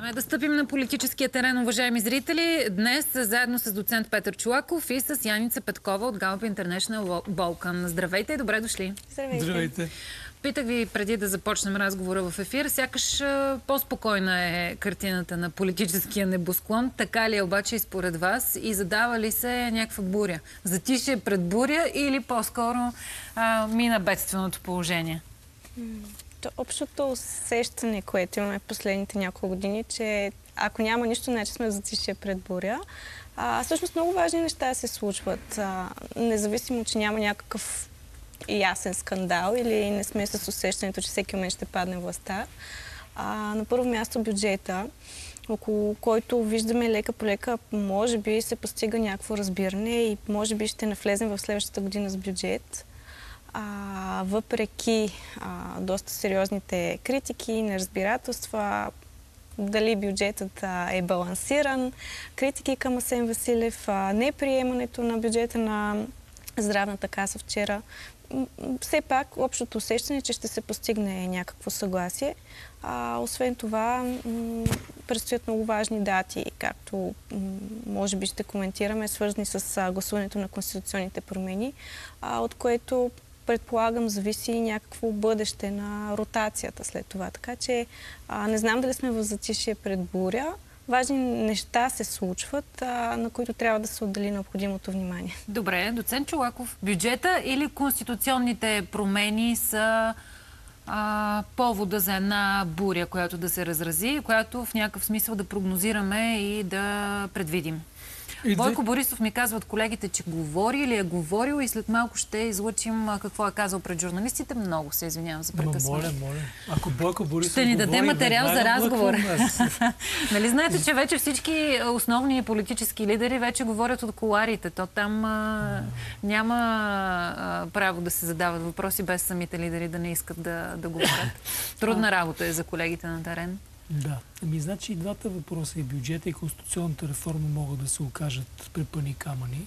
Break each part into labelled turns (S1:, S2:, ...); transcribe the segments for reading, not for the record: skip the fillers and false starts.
S1: Време е да стъпим на политическия терен, уважаеми зрители. Днес заедно с доцент Петър Чолаков и с Яница Петкова от Gallup International Balkan. Здравейте и добре дошли.
S2: Здравейте.
S1: Питах ви преди да започнем разговора в ефир, сякаш по-спокойна е картината на политическия небосклон. Така ли е обаче и според вас? И задава ли се някаква буря? Затишие пред буря или по-скоро мина бедственото положение?
S3: Общото усещане, което имаме в последните няколко години, че ако няма нищо, значи сме в затишие пред буря. Всъщност много важни неща се случват. Независимо, че няма някакъв ясен скандал или не сме с усещането, че всеки момент ще падне властта. На първо място бюджета, около който виждаме лека по лека, може би се постига някакво разбиране и може би ще навлезем в следващата година с бюджет. Въпреки доста сериозните критики, неразбирателства, дали бюджетът е балансиран, критики към Асен Василев, неприемането на бюджета на Здравната каса вчера, все пак общото усещане, че ще се постигне някакво съгласие. Освен това, предстоят много важни дати, както може би ще коментираме, свързани с гласуването на конституционните промени, от което предполагам зависи някакво бъдеще на ротацията след това. Така че не знам дали сме в затишие пред буря. Важни неща се случват, на които трябва да се отдели необходимото внимание.
S1: Добре, доцент Чолаков, бюджета или конституционните промени са повода за една буря, която да се разрази, която в някакъв смисъл да прогнозираме и да предвидим? Бойко Борисов ми казва от колегите, че говори или е говорил и след малко ще излъчим какво е казал пред журналистите. Много се извинявам за прекъсване.
S2: Моля. Ако Бойко Борисов
S1: ще ни даде материал за разговор. Нали знаете, че вече всички основни политически лидери вече говорят от кулоарите. То там няма право да се задават въпроси без самите лидери да не искат да говорят. Трудна работа е за колегите на терен.
S2: Да. Значи и двата въпроса, и бюджета, и конституционната реформа могат да се окажат препъни камъни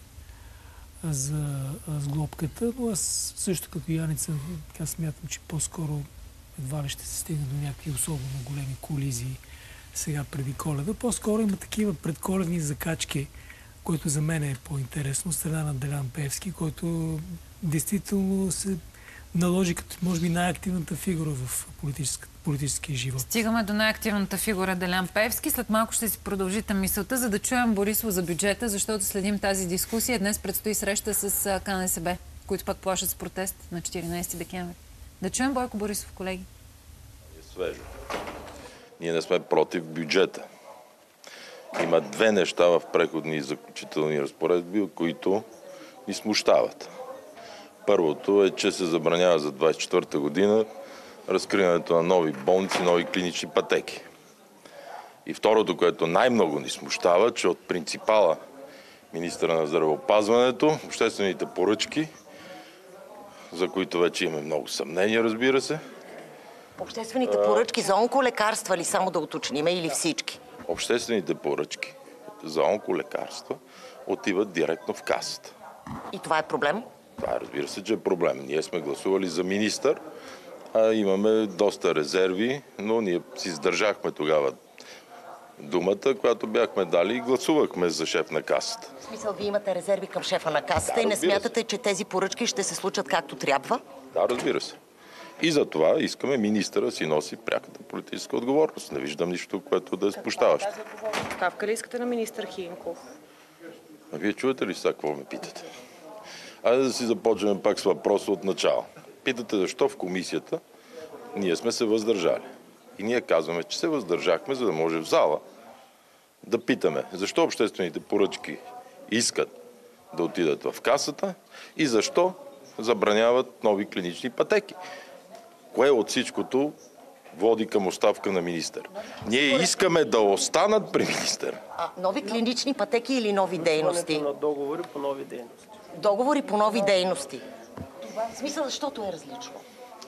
S2: за сглобката, но аз също като Яница смятам, че по-скоро едва ли ще се стигне до някакви особено големи колизии сега преди Коледа. По-скоро има такива предколедни закачки, които за мен е по-интересно, страна на Делян Пеевски, който действително се наложи като, може би, най-активната фигура в политическия живот.
S1: Стигаме до най-активната фигура Делян Пеевски. След малко ще си продължите мисълта, за да чуем Борисов за бюджета, защото следим тази дискусия. Днес предстои среща с КНСБ, които пак плашат с протест на 14 декември. Да чуем Бойко Борисов, колеги.
S4: Свежо. Ние не сме против бюджета. Има две неща в преходни и заключителни разпоредби, които ни смущават. Първото е, че се забранява за 2024 година разкриването на нови болници, нови клинични пътеки. И второто, което най-много ни смущава, че от принципала министъра на здравеопазването, обществените поръчки, за които вече имаме много съмнения, разбира се.
S5: Обществените поръчки за онколекарства ли, само да уточним, или всички?
S4: Обществените поръчки за онколекарства отиват директно в касата.
S5: И това е проблем?
S4: Това, разбира се, че е проблем. Ние сме гласували за министър, имаме доста резерви, но ние си сдържахме тогава думата, която бяхме дали и гласувахме за шеф на касата.
S5: В смисъл, вие имате резерви към шефа на касата и не смятате, че тези поръчки ще се случат както трябва?
S4: Да, разбира се. И за това искаме министъра си носи пряката политическа отговорност. Не виждам нищо, което да е спущаващо.
S6: Ставка ли искате на министър Хинков?
S4: А вие чувате ли сега какво ме питате? Айде да си започнем пак с въпроса от начало. Питате защо в комисията ние сме се въздържали. И ние казваме, че се въздържахме, за да може в зала да питаме защо обществените поръчки искат да отидат в касата и защо забраняват нови клинични пътеки. Кое от всичкото води към оставка на министър? Ние искаме да останат при министър.
S5: Нови клинични пътеки или нови дейности?
S6: На договори по нови дейности.
S5: Договори по нови дейности. В смисъл, защото е различно?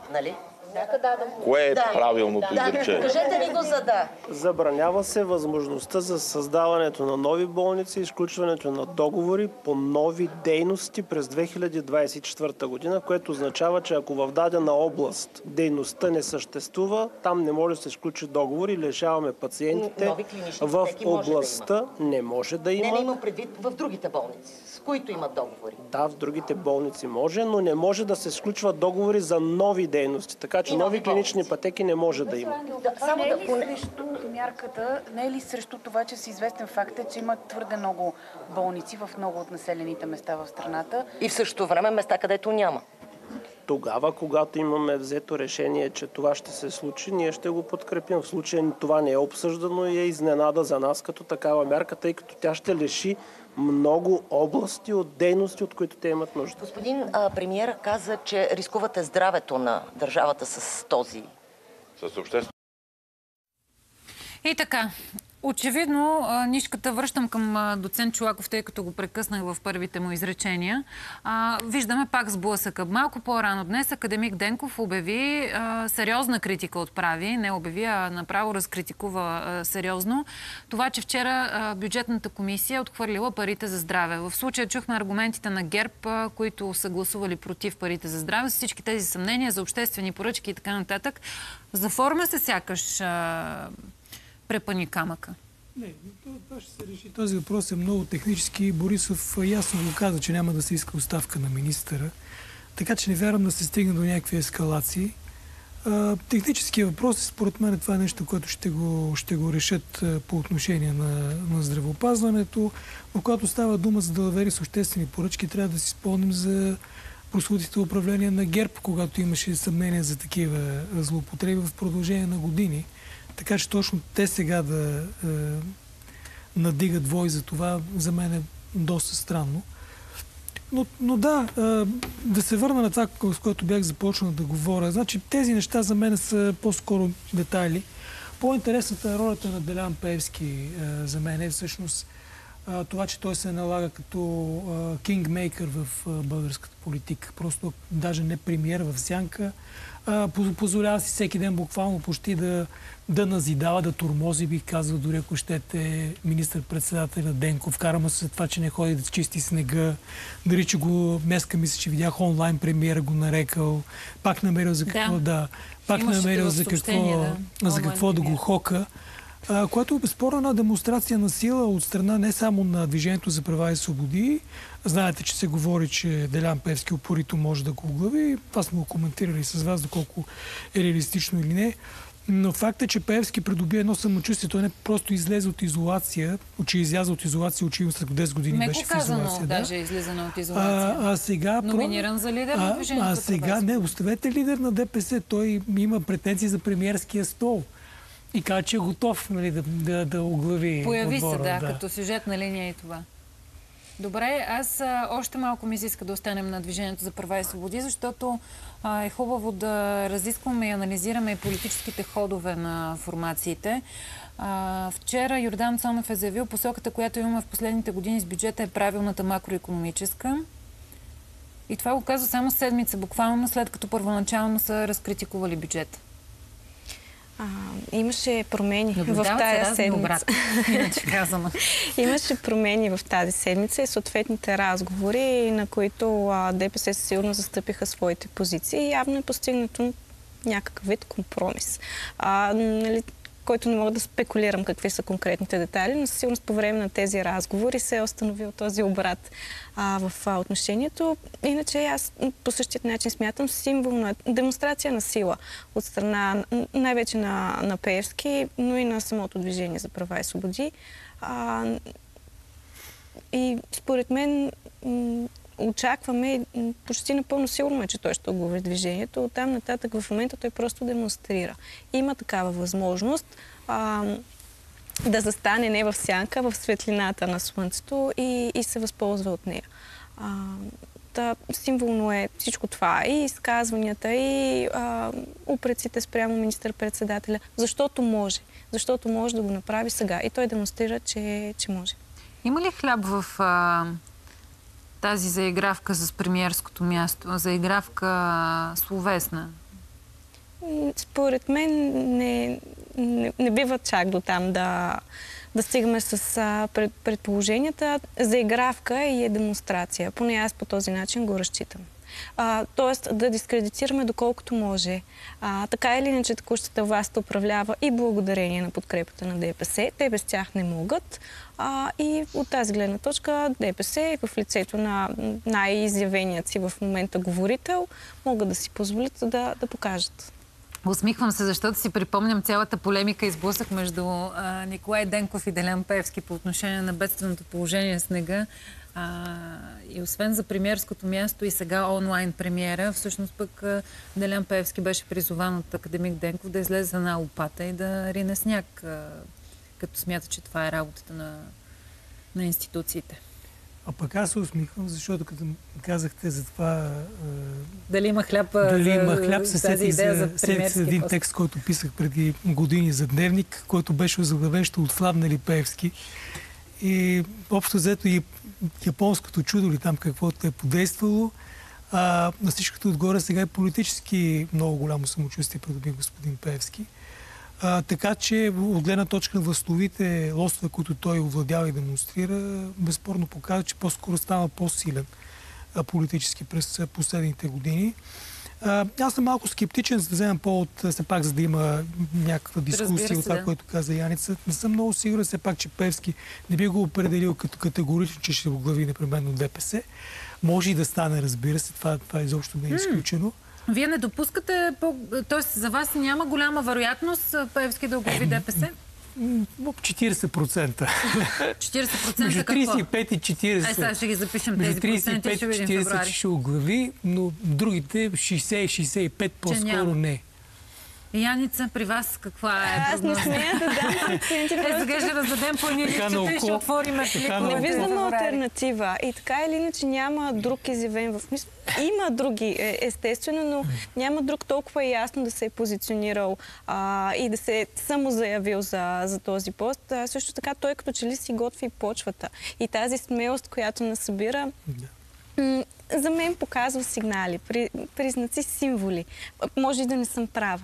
S5: нали?
S4: Кое е правилното изречение?
S5: Кажете ми го за да.
S6: Забранява се възможността за създаването на нови болници и изключването на договори по нови дейности през 2024 година, което означава, че ако в дадена област дейността не съществува, там не може да се изключи договор и лишаваме пациентите в областта. Не може да има.
S5: Не имам предвид в другите болници, с които имат договори.
S6: Да, в другите болници може, но не може да се сключват договори за нови дейности. Така че нови клинични пътеки не може да има.
S7: Не е ли срещу мярката, не е ли срещу това, че си известен факт е, че има твърде много болници в много от населените места в страната?
S5: И в същото време места, където няма.
S6: Тогава, когато имаме взето решение, че това ще се случи, ние ще го подкрепим. В случая това не е обсъждано и е изненада за нас като такава мярка, тъй като тя ще лиши много области от дейности, от които те имат нужда.
S5: Господин премиер каза, че рискувате здравето на държавата с този...
S4: С обществено.
S1: И така, очевидно, нишката връщам към доцент Чолаков, тъй като го прекъснах в първите му изречения. Виждаме пак сблъсъка. Малко по-рано днес академик Денков обяви, сериозна критика отправи, не обяви, а направо разкритикува сериозно, това, че вчера бюджетната комисия отхвърлила парите за здраве. В случая чухме аргументите на ГЕРБ, които са гласували против парите за здраве, с всички тези съмнения за обществени поръчки и така нататък. Заформя се сякаш препъни камъка.
S2: Не, това ще се реши. Този въпрос е много технически. Борисов ясно го каза, че няма да се иска оставка на министъра. Така че не вярвам да се стигне до някакви ескалации. Техническият въпрос, според мен, това е нещо, което ще го решат по отношение на здравеопазването. Но когато става дума за далавери с обществени поръчки, трябва да си спомним за прословутите управления на ГЕРБ, когато имаше съмнение за такива злоупотреби в продължение на години. Така че точно те сега да надигат вой за това, за мен е доста странно. Но да, да се върна на това, с което бях започнал да говоря. Значи тези неща за мен са по-скоро детайли. По-интересната е ролята на Делян Пеевски за мен е всъщност това, че той се налага като кингмейкър в българската политика. Просто даже не премиер в сянка. Позволява си всеки ден буквално почти да назидава, да тормози, бих казал, дори ако щете министър-председателя Денков. Карама се това, че не ходи да чисти снега. Дали, че го днеска мисля, че видях онлайн премиера го нарекал. Пак намерил за какво пак намерил за какво да го хока. Което е безспорна една демонстрация на сила от страна не само на Движението за права и свободи. Знаете, че се говори, че Делян Пеевски упорито може да го оглави. Това сме го коментирали с вас, доколко е реалистично или не. Но факт е, че Пеевски придоби едно самочувствие. Той не просто излезе от изолация, изляза от изолация, очевидно след 10 години беше в изолация.
S1: Даже излизане от изолация.
S2: Сега
S1: номиниран за лидер на Движението.
S2: А сега не, оставете лидер на ДПС. Той има претенции за премиерския стол. И каза, че е готов, нали, да оглави
S1: Появи
S2: отбора.
S1: се, като сюжетна линия и това. Добре, аз още малко ми се иска да останем на Движението за права и свободи, защото е хубаво да разискваме и анализираме и политическите ходове на формациите. Вчера Йордан Цонев е заявил, посоката, която имаме в последните години с бюджета е правилната макроекономическа. И това го казва само седмица, буквално след като първоначално са разкритикували бюджета.
S3: Имаше промени в тази седмица.
S1: Иначе казано.
S3: Имаше промени в тази седмица и съответните разговори, на които ДПС силно застъпиха своите позиции. Явно е постигнато някакъв вид компромис. Нали, който не мога да спекулирам какви са конкретните детайли, но със сигурност по време на тези разговори се е установил този обрат в отношението. Иначе аз по същия начин смятам символна демонстрация на сила от страна най-вече на Пеевски, но и на самото Движение за права и свободи. И според мен очакваме, почти напълно сигурно е, че той ще оглави движението. Оттам нататък в момента той просто демонстрира. Има такава възможност да застане не в сянка, в светлината на слънцето и се възползва от нея. Символно е всичко това. И изказванията, и упреците спрямо министър-председателя. Защото може. Защото може да го направи сега. И той демонстрира, че може.
S1: Има ли хляб в тази заигравка с премиерското място? Заигравка словесна.
S3: Според мен не бива чак до там да стигаме с предположенията. Заигравка и демонстрация. Поне аз по този начин го разчитам. Тоест да дискредитираме доколкото може. Така или иначе текущата власт управлява и благодарение на подкрепата на ДПС. Те без тях не могат. И от тази гледна точка ДПС в лицето на най-изявеният си в момента говорител могат да си позволят да покажат.
S1: Усмихвам се, защото си припомням цялата полемика и сблъсък между Николай Денков и Делян Пеевски по отношение на бедственото положение с снега. И освен за премиерското място и сега онлайн премиера, всъщност пък Делян Пеевски беше призован от академик Денков да излезе за една лопата и да рине сняг, като смята, че това е работата на институциите.
S2: А пък аз се усмихвам, защото като казахте за това...
S1: Дали има хляб,
S2: тази идея за премиерски един текст, който писах преди години за Дневник, който беше озаглавен "Ще отслабне ли Пеевски?" И общо взето и японското чудо ли там каквото е подействало, на всичкото отгоре сега е политически много голямо самочувствие придоби господин Пеевски. Така че от гледна точка на властовите лостове, които той овладява и демонстрира, безспорно показва, че по-скоро става по-силен политически през последните години. Аз съм малко скептичен, за да вземем повод, все пак, за да има някаква дискусия от това, което каза Яница. Не съм много сигурен, все пак, че Пеевски не би го определил като категорично, че ще оглави непременно ДПС. Може и да стане, разбира се, това изобщо не е изключено.
S1: Вие не допускате, т.е. за вас няма голяма вероятност Пеевски да оглави ДПС?
S2: 40%.
S1: 40%
S2: между
S1: какво?
S2: 35 и 40%.
S1: Сега ще ги запишем тези проценти и ще видим в февруари.
S2: ще оглави, но другите 60 и 65 по-скоро не.
S1: Яница, при вас каква е
S3: прогноза? Аз не смея да дам проценти.
S1: Сега ще раздадем по едни листчета и ще отворим пликовете.
S3: Не виждам алтернатива. И така или иначе няма друг изявен в мисъл. Има други, естествено, но няма друг толкова ясно да се е позиционирал и да се е самозаявил за този пост. Също така той като че ли си готви почвата. И тази смелост, която насъбира, за мен показва сигнали, признаци, символи. Може и да не съм права.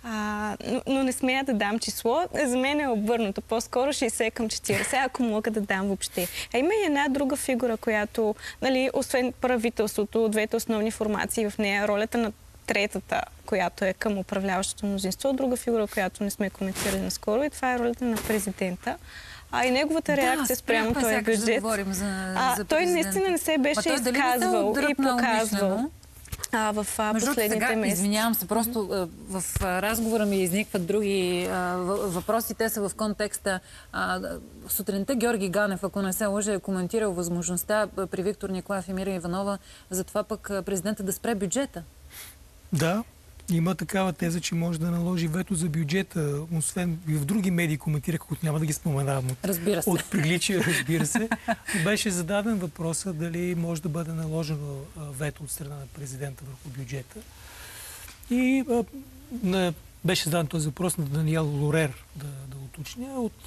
S3: Но не смея да дам число. За мен е обърнато. По-скоро 60 към 40, ако мога да дам въобще. Има и една друга фигура, която, освен правителството, двете основни формации в нея, ролята на третата, която е към управляващото мнозинство, друга фигура, която не сме коментирали наскоро, и това е ролята на президента. И неговата реакция спрямо този бюджет. Той наистина не се беше изказвал и показвал в последните месеци.
S1: Извинявам се, просто в разговора ми изникват други въпроси. Те са в контекста. Сутринта Георги Ганев, ако не се лъжа, е коментирал възможността при Виктор Николаев и Мира Иванова за това пък президента да спре бюджета.
S2: Да. Има такава теза, че може да наложи вето за бюджета. Освен и в други медии коментираха, които няма да ги споменавам от приличие, разбира се. Беше зададен въпроса дали може да бъде наложено вето от страна на президента върху бюджета. И беше зададен този въпрос на Даниел Лорер, да уточня, от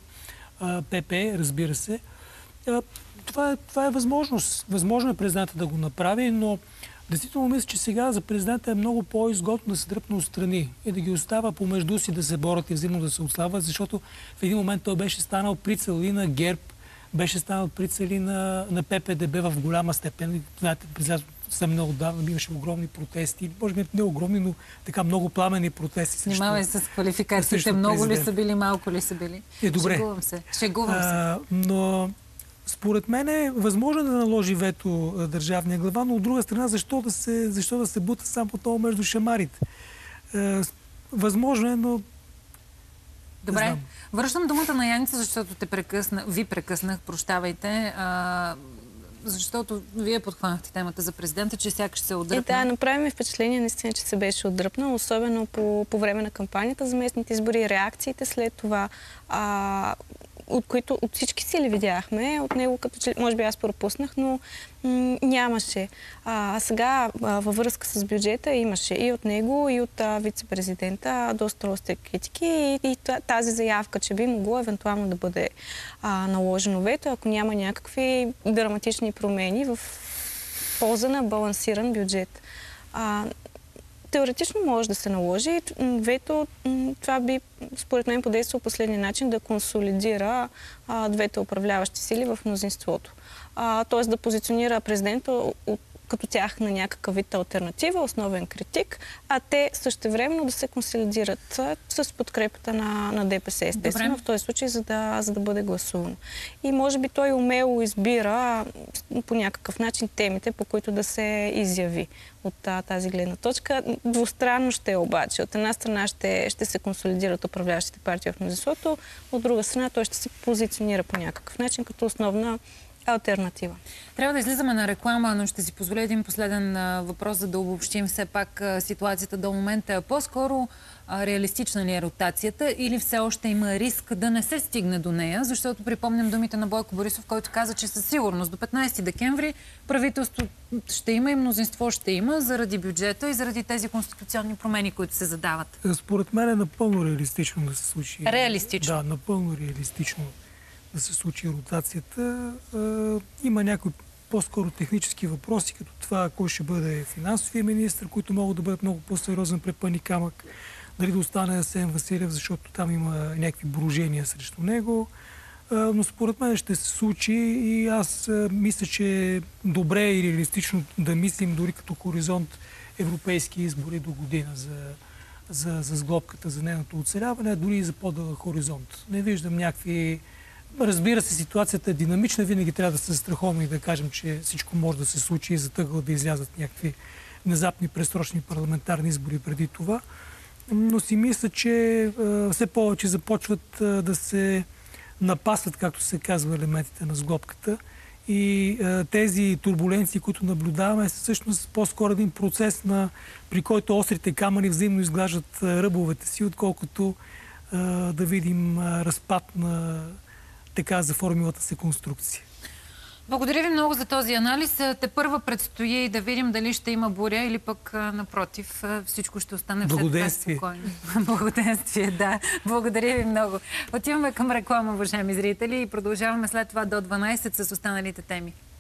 S2: ПП, разбира се. Това е възможност. Възможно е президента да го направи, но действително мисля, че сега за президента е много по-изгодно да се дръпне отстрани и да ги остава помежду си да се борят и взаимно да се отслабват, защото в един момент той беше станал прицел и на ГЕРБ, беше станал прицел и на ППДБ в голяма степен. Знаете, съвсем много отдавна имаше огромни протести, може би не огромни, но така много пламени протести.
S1: Внимавай с квалификациите. Много ли са били, малко ли са били?
S2: Добре.
S1: Шегувам се.
S2: Но според мен е възможно да наложи вето държавния глава, но от друга страна, защо да се бута само това между шамарите? Възможно е, но...
S1: Добре. Връщам думата на Яница, защото ви прекъснах, прощавайте, защото вие подхванахте темата за президента, че сякаш се отдръпна.
S3: Да, направи ми впечатление наистина, че се беше отдръпнал, особено по време на кампанията за местните избори, реакциите след това, от които от всички сили видяхме, от него като че може би аз пропуснах, но нямаше. Сега във връзка с бюджета имаше и от него, и от вице-президента доста остри критики и тази заявка, че би могло евентуално да бъде наложено вето, ако няма някакви драматични промени в полза на балансиран бюджет. Теоретично може да се наложи. Вето, това би, според мен, подействало последния начин да консолидира двете управляващи сили в мнозинството. Т.е. да позиционира президента като тях на някакъв вид алтернатива, основен критик, а те същевременно да се консолидират с подкрепата на ДПС, естествено,
S1: Добре.
S3: в този случай, за да бъде гласувано. И може би той умело избира по някакъв начин темите, по които да се изяви от тази гледна точка. Двустранно ще е обаче. От една страна ще се консолидират управляващите партии в мнозинството, от друга страна той ще се позиционира по някакъв начин като основна алтернатива.
S1: Трябва да излизаме на реклама, но ще си позволя един последен въпрос, за да обобщим все пак ситуацията до момента. По-скоро реалистична ли е ротацията или все още има риск да не се стигне до нея? Защото припомням думите на Бойко Борисов, който каза, че със сигурност до 15 декември правителство ще има и мнозинство ще има заради бюджета и заради тези конституционни промени, които се задават.
S2: Според мен е напълно реалистично да се случи.
S1: Реалистично?
S2: Да, напълно реалистично да се случи ротацията. Има някои по-скоро технически въпроси, като това кой ще бъде финансовия министр, които могат да бъдат много по-сериозен препъни камък. Дали да остане Асен Василев, защото там има някакви брожения срещу него. Но според мен ще се случи и аз мисля, че е добре и реалистично да мислим дори като хоризонт европейски избори до година за сглобката, за нейното оцеляване, а дори и за по-дълъг хоризонт. Не виждам някакви... Разбира се, ситуацията е динамична, винаги трябва да се застраховаме и да кажем, че всичко може да се случи и затъгва да излязат някакви внезапни пресрочни парламентарни избори преди това. Но си мисля, че все повече започват да се напасват, както се казва, елементите на сглобката. И тези турбуленции, които наблюдаваме, са всъщност по-скоро един процес, при който острите камъни взаимно изглаждат ръбовете си, отколкото да видим разпад на така заформилата се конструкция.
S1: Благодаря ви много за този анализ. Тепърва предстои да видим дали ще има буря или пък напротив всичко ще остане все така спокойно. Благоденствие, да. Благодаря ви много. Отиваме към реклама, уважаеми зрители, и продължаваме след това до 12 с останалите теми.